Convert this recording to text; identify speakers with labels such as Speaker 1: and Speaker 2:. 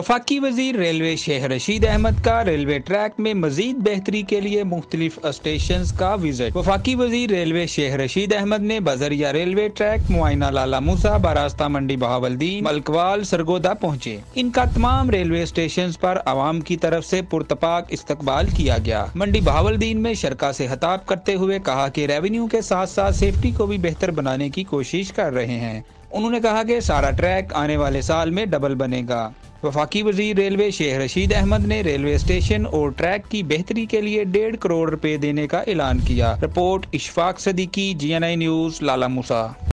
Speaker 1: वफाकी वजीर रेलवे शेख रशीद अहमद का रेलवे ट्रैक में मजीद बेहतरी के लिए मुख्तलिफ स्टेशन का विजिट। वफाकी वजीर रेलवे शेख रशीद अहमद ने बजरिया रेलवे ट्रैक मुआयना लाला मूसा बरास्ता मंडी बहावलदीन मलकवाल सरगोदा पहुँचे। इनका तमाम रेलवे स्टेशन पर आवाम की तरफ से पुरतपाक इस्तकबाल किया गया। मंडी बहावलदीन में शरका से खिताब करते हुए कहा कि रेवेन्यू के साथ साथ सेफ्टी को भी बेहतर बनाने की कोशिश कर रहे हैं। उन्होंने कहा कि सारा ट्रैक आने वाले साल में डबल बनेगा। वफाकी वजीर रेलवे शेख रशीद अहमद ने रेलवे स्टेशन और ट्रैक की बेहतरी के लिए 1.5 करोड़ रुपए देने का ऐलान किया। Report Ishfaq Siddiqui, GNI news, Lala मूसा।